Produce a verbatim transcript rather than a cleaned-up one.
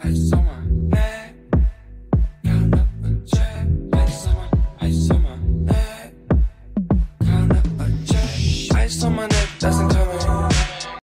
ice on my neck. Count up a check. Ice on my, ice on my neck. Count up a check. Ice on my neck doesn't cover